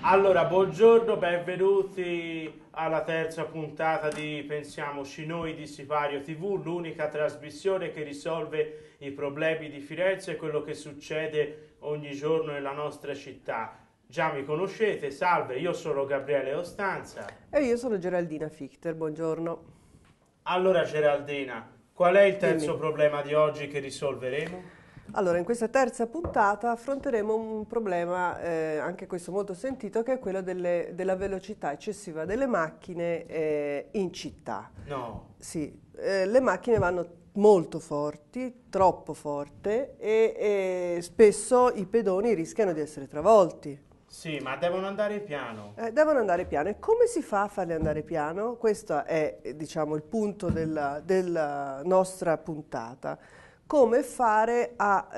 Allora, buongiorno, benvenuti alla terza puntata di Pensiamoci Noi di Sipario TV, l'unica trasmissione che risolve i problemi di Firenze e quello che succede ogni giorno nella nostra città. Già mi conoscete, salve, io sono Gabriele Ostanza. E io sono Geraldina Fichter, buongiorno. Allora, Geraldina, qual è il terzo Dimmi. problema di oggi che risolveremo? Allora, in questa terza puntata affronteremo un problema, anche questo molto sentito, che è quello della velocità eccessiva delle macchine in città. No. Sì, le macchine vanno molto forti, troppo forte e spesso i pedoni rischiano di essere travolti. Sì, ma devono andare piano. Devono andare piano. E come si fa a farle andare piano? Questo è, diciamo, il punto della nostra puntata. Come fare a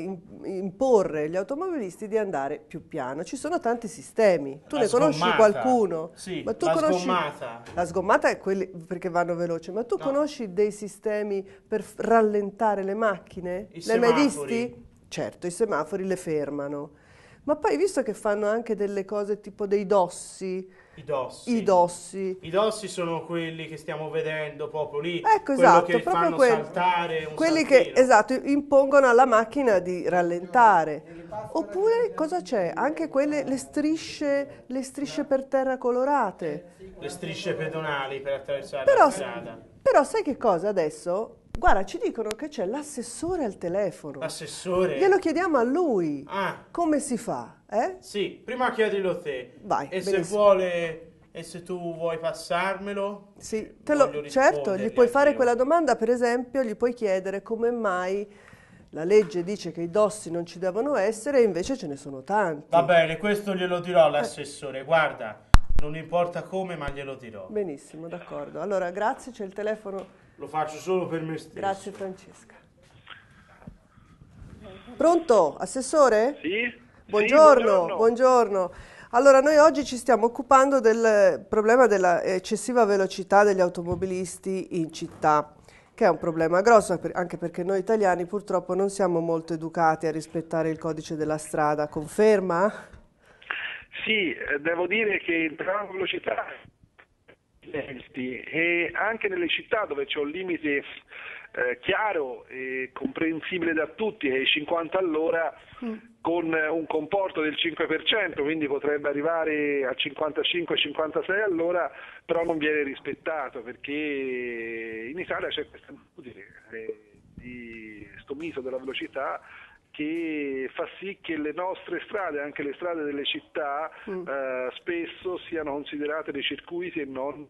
imporre agli automobilisti di andare più piano? Ci sono tanti sistemi. Tu La ne conosci sgommata. qualcuno? Sì, Ma tu la conosci... sgommata. La sgommata è quelli perché vanno veloci, ma tu No. conosci dei sistemi per rallentare le macchine? I Li hai mai semafori. visti? Certo, i semafori le fermano. Ma poi visto che fanno anche delle cose tipo dei dossi, I dossi. i dossi, I dossi sono quelli che stiamo vedendo proprio lì, ecco quello esatto, che proprio fanno saltare un quelli che saltino. esatto, impongono alla macchina di rallentare. Oppure cosa c'è? Anche le strisce per terra colorate. Le strisce pedonali per attraversare la Però, strada. però sai che cosa adesso? Guarda, ci dicono che c'è l'assessore al telefono. L'assessore? Glielo chiediamo a lui. Ah, Come si fa? Eh? sì, prima chiedilo te. Vai, E se benissimo. vuole, e se tu vuoi passarmelo, Sì, voglio certo, gli rispondergli puoi fare anch'io. quella domanda, per esempio, gli puoi chiedere come mai la legge dice che i dossi non ci devono essere e invece ce ne sono tanti. Va bene, questo glielo dirò all'assessore. Guarda, non importa come, ma glielo dirò. Benissimo, d'accordo. Allora, grazie, c'è il telefono. Lo faccio solo per me stesso. Grazie Francesca. Pronto, assessore? Sì? Buongiorno, buongiorno. Allora, noi oggi ci stiamo occupando del problema della eccessiva velocità degli automobilisti in città, che è un problema grosso, anche perché noi italiani purtroppo non siamo molto educati a rispettare il codice della strada. Conferma? Sì, devo dire che il programma di velocità e anche nelle città dove c'è un limite chiaro e comprensibile da tutti, è 50 all'ora con un comporto del 5%, quindi potrebbe arrivare a 55-56 all'ora, però non viene rispettato perché in Italia c'è questa abitudine di sto mito della velocità che fa sì che le nostre strade, anche le strade delle città, spesso siano considerate dei circuiti e non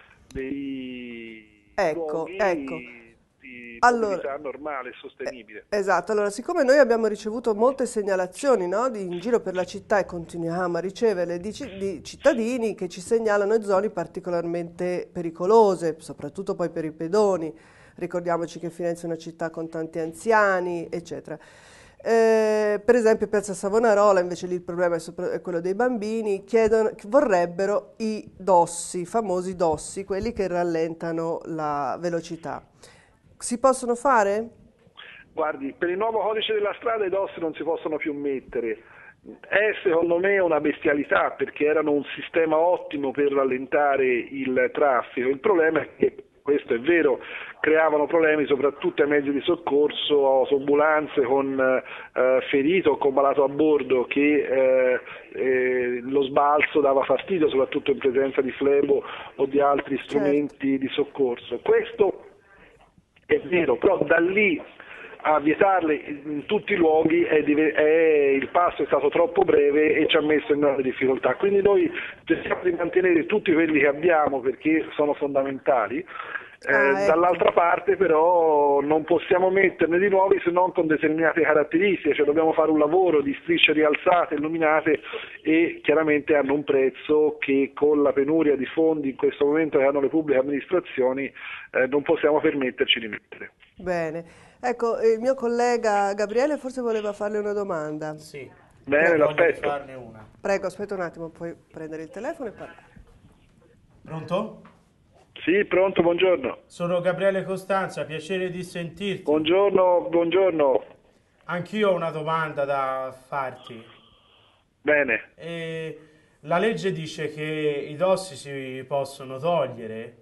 dei luoghi di mobilità normale e sostenibile. Esatto, allora siccome noi abbiamo ricevuto molte segnalazioni, no, in giro per la città e continuiamo a riceverle di cittadini che ci segnalano zone particolarmente pericolose, soprattutto poi per i pedoni. Ricordiamoci che Firenze è una città con tanti anziani, eccetera. Per esempio Piazza Savonarola, invece lì il problema è quello dei bambini, vorrebbero i dossi, i famosi dossi, quelli che rallentano la velocità. Si possono fare? Guardi, per il nuovo codice della strada i dossi non si possono più mettere. È secondo me una bestialità perché erano un sistema ottimo per rallentare il traffico. Il problema è che, questo è vero, creavano problemi soprattutto ai mezzi di soccorso, autoambulanze con ferito o con malato a bordo, che lo sbalzo dava fastidio soprattutto in presenza di flebo o di altri strumenti di soccorso. Questo è vero, però da lì a vietarle in tutti i luoghi il passo è stato troppo breve e ci ha messo in grande difficoltà. Quindi noi cerchiamo di mantenere tutti quelli che abbiamo perché sono fondamentali. Dall'altra parte però non possiamo metterne di nuovi se non con determinate caratteristiche, cioè dobbiamo fare un lavoro di strisce rialzate, illuminate e chiaramente hanno un prezzo che con la penuria di fondi in questo momento che hanno le pubbliche amministrazioni non possiamo permetterci di mettere. Bene, ecco, il mio collega Gabriele forse voleva farle una domanda. Sì. Bene, l'aspetto. Farne una. Prego, aspetta un attimo, puoi prendere il telefono e parlare. Pronto? Sì, pronto, buongiorno. Sono Gabriele Costanza, piacere di sentirti. Buongiorno. Anch'io ho una domanda da farti. Bene. La legge dice che i dossi si possono togliere?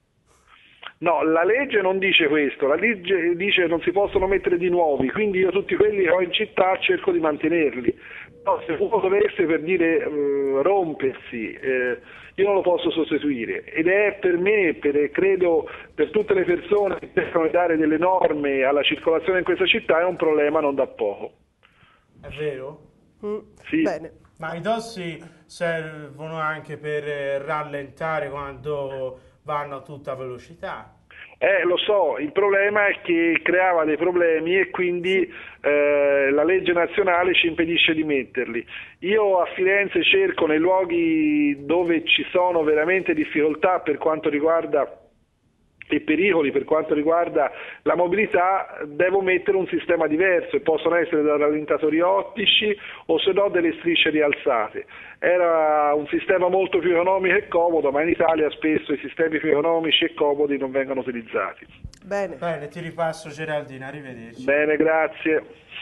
No, la legge non dice questo, la legge dice che non si possono mettere di nuovi, quindi io tutti quelli che ho in città cerco di mantenerli. No, se uno dovesse, per dire, rompersi, io non lo posso sostituire, ed è per me, credo per tutte le persone che cercano di dare delle norme alla circolazione in questa città, è un problema non da poco. È vero? Sì. Bene. Ma i dossi servono anche per rallentare quando vanno a tutta velocità. Lo so, il problema è che creava dei problemi e quindi la legge nazionale ci impedisce di metterli. Io a Firenze cerco, nei luoghi dove ci sono veramente difficoltà per quanto riguarda e pericoli per quanto riguarda la mobilità, devo mettere un sistema diverso, e possono essere da rallentatori ottici o se no delle strisce rialzate. Era un sistema molto più economico e comodo, ma in Italia spesso i sistemi più economici e comodi non vengono utilizzati. Bene. Bene, ti ripasso Geraldina, arrivederci. Bene, grazie.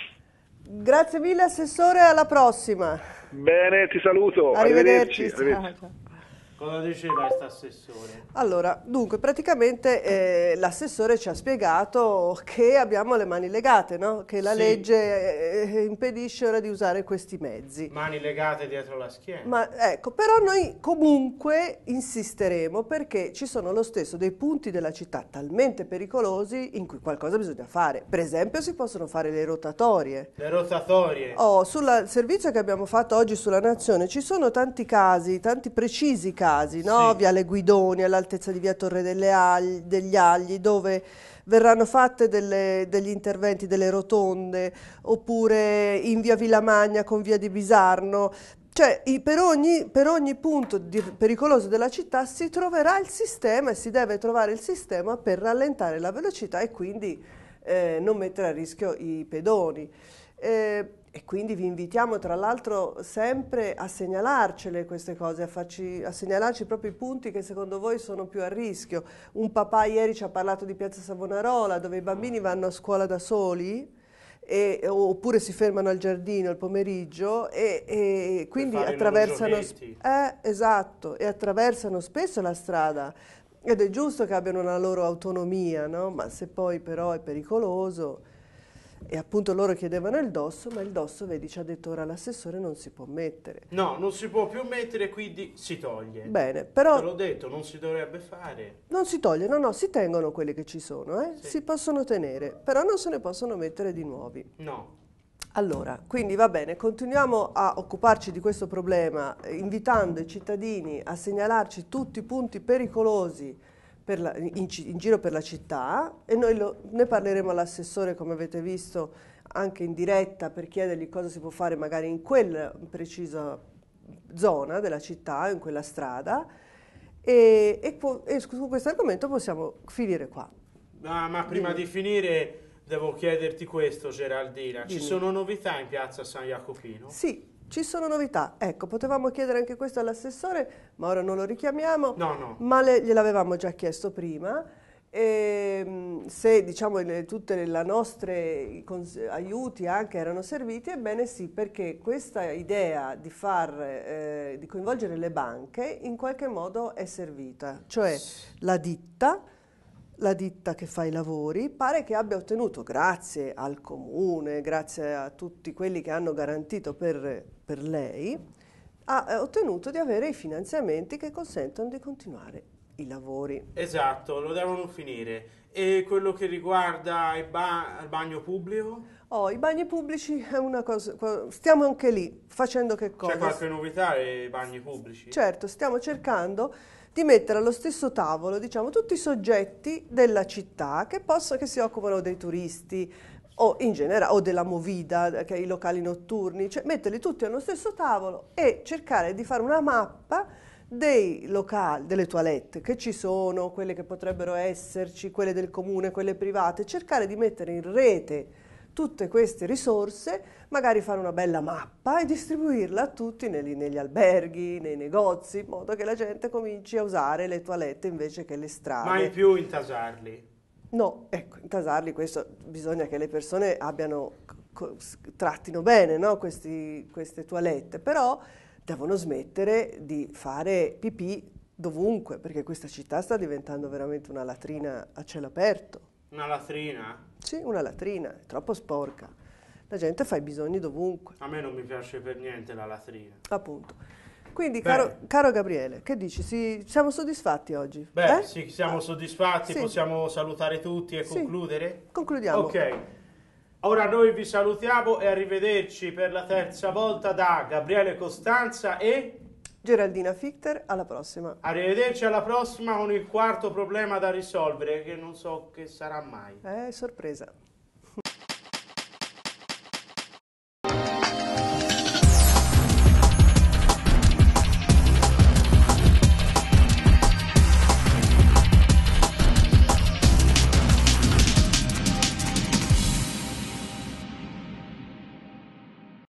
Grazie mille Assessore, alla prossima. Bene, ti saluto. Arrivederci. Arrivederci. Ciao. Cosa diceva questo assessore? Allora, dunque, praticamente l'assessore ci ha spiegato che abbiamo le mani legate, no? Che la Sì. legge impedisce ora di usare questi mezzi. Mani legate dietro la schiena. Ma ecco, però noi comunque insisteremo perché ci sono lo stesso dei punti della città talmente pericolosi in cui qualcosa bisogna fare. Per esempio si possono fare le rotatorie. Le rotatorie. Sul servizio che abbiamo fatto oggi sulla Nazione ci sono tanti casi, tanti precisi casi, no? Sì. Viale Guidoni, all'altezza di via Torre degli Agli, dove verranno fatte degli interventi, delle rotonde, oppure in via Villamagna con via di Bisarno. Cioè, per ogni punto pericoloso della città si troverà il sistema e si deve trovare il sistema per rallentare la velocità e quindi non mettere a rischio i pedoni. E quindi vi invitiamo tra l'altro sempre a segnalarcele queste cose, a segnalarci proprio i punti che secondo voi sono più a rischio. Un papà ieri ci ha parlato di Piazza Savonarola dove i bambini vanno a scuola da soli oppure si fermano al giardino il pomeriggio e quindi fare i loro attraversano, giochetti. esatto, e attraversano spesso la strada ed è giusto che abbiano una loro autonomia, no? Ma se poi però è pericoloso. E appunto loro chiedevano il dosso, ma il dosso, vedi, ci ha detto ora l'assessore, non si può mettere. No, non si può più mettere, quindi si toglie. Bene, però Te l'ho detto, non si dovrebbe fare. non si toglie, no, si tengono quelli che ci sono, Sì. si possono tenere, però non se ne possono mettere di nuovi. No. Allora, quindi va bene, continuiamo a occuparci di questo problema, invitando i cittadini a segnalarci tutti i punti pericolosi in giro per la città e noi ne parleremo all'assessore, come avete visto, anche in diretta per chiedergli cosa si può fare magari in quella precisa zona della città, in quella strada e su questo argomento possiamo finire qua. Ma prima di finire devo chiederti questo, Geraldina. Ci Dimmi. sono novità in piazza San Jacopino? Sì, ci sono novità. Ecco, potevamo chiedere anche questo all'assessore, ma ora non lo richiamiamo. No. Ma gliel'avevamo già chiesto prima. Se diciamo tutti i nostri aiuti anche erano serviti, ebbene sì, perché questa idea di coinvolgere le banche in qualche modo è servita. Cioè la ditta che fa i lavori pare che abbia ottenuto, grazie al comune, grazie a tutti quelli che hanno garantito per lei, ha ottenuto di avere i finanziamenti che consentono di continuare i lavori. Esatto, lo devono finire. E quello che riguarda il bagno pubblico? I bagni pubblici è una cosa, stiamo anche lì facendo che cosa? C'è qualche novità ai bagni pubblici? Certo, stiamo cercando di mettere allo stesso tavolo, diciamo, tutti i soggetti della città che si occupano dei turisti o in generale o della movida, che i locali notturni, cioè metterli tutti allo stesso tavolo e cercare di fare una mappa dei locali, delle toilette che ci sono, quelle che potrebbero esserci, quelle del comune, quelle private, cercare di mettere in rete tutte queste risorse, magari fare una bella mappa e distribuirla a tutti negli alberghi, nei negozi, in modo che la gente cominci a usare le toilette invece che le strade. Mai più intasarli. No, ecco, intasarli, questo bisogna che le persone trattino bene, no, queste toilette, però devono smettere di fare pipì dovunque, perché questa città sta diventando veramente una latrina a cielo aperto. Una latrina? Sì, una latrina, è troppo sporca. La gente fa i bisogni dovunque. A me non mi piace per niente la latrina. Appunto. Quindi, Bene. caro Gabriele, che dici? Siamo soddisfatti oggi? Beh, sì, siamo soddisfatti, sì. possiamo salutare tutti e Sì. concludere? Concludiamo. Ok. Ora noi vi salutiamo e arrivederci per la terza volta da Gabriele Costanza e Geraldina Fichter, alla prossima. arrivederci alla prossima con il quarto problema da risolvere che non so che sarà mai. Sorpresa.